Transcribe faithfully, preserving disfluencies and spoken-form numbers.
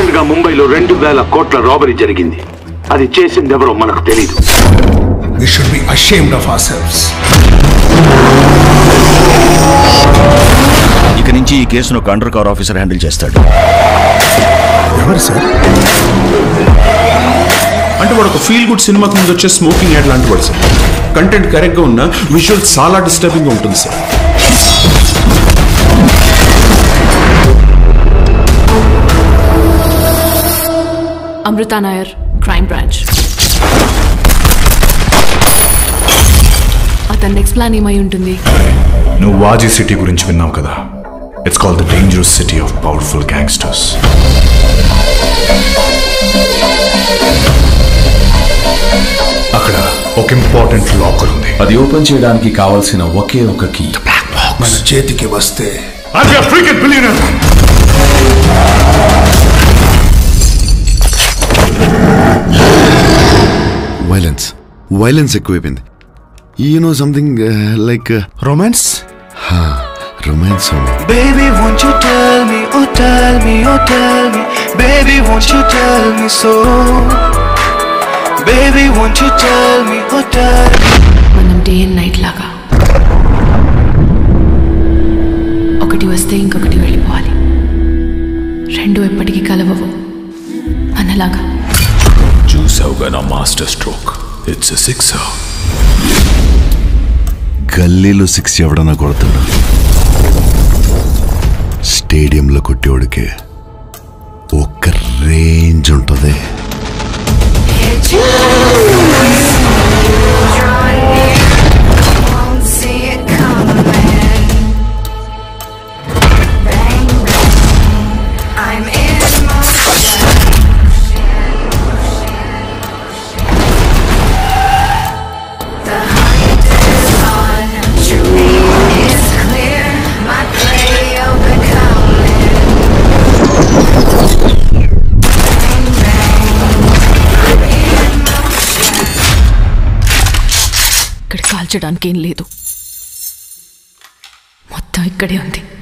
Recent గా ముంబైలో రెండు వేల కోట్ల రాబరీ జరిగింది. అది చేసింది ఎవరో మనకు తెలీదు. We should be ashamed of ourselves. ఇక నుంచి ఈ కేసును ఒక అండర్ కవర్ ఆఫీసర్ హ్యాండిల్ చేస్తాడు. ఎవరు సార్? అంటే వాడు ఒక ఫీల్ గుడ్ సినిమాకి ముందు వచ్చే స్మోకింగ్ యాడ్ లాంటి వాడు సార్. కంటెంట్ కరెక్ట్ గా ఉన్న విజువల్ చాలా డిస్టర్బింగ్ గా ఉంటుంది sir. Amrita Nair, crime branch. అతని నెక్స్ట్ ప్లాన్ ఏమై ఉంటుంది? నువ్వు వాజీ సిటీ గురించి విన్నావు కదా. It's called the dangerous city of powerful gangsters. అక్కడ ఒక ఇంపార్టెంట్ లాకర్ ఉంది. అది ఓపెన్ చేయడానికి కావాల్సిన ఒకే ఒక కీ మన చేతికి వస్తే వైలెన్స్ వైలెన్స్ ఎక్కువైపోయింది. You know something like romance. Romance song. Baby, won't you tell me, oh tell me, oh tell me, baby, won't you tell me so? Baby, won't you tell me, oh tell me. మనం day and night లాగా ఒకటి వస్తే ఇంకొకటి వెళ్ళిపోవాలి. రెండు ఎప్పటికీ కలవవు మనలాగా. చూసావుగా నా master stroke. It's a sixer. గల్లీలో సిక్స్ ఎవడన్నా కొడతాడు, స్టేడియంలో కొట్టేవాడికి ఒక్క రేంజ్ ఉంటుంది. ఇక్కడ కాల్చడానికి ఏం లేదు, మొత్తం ఇక్కడే ఉంది.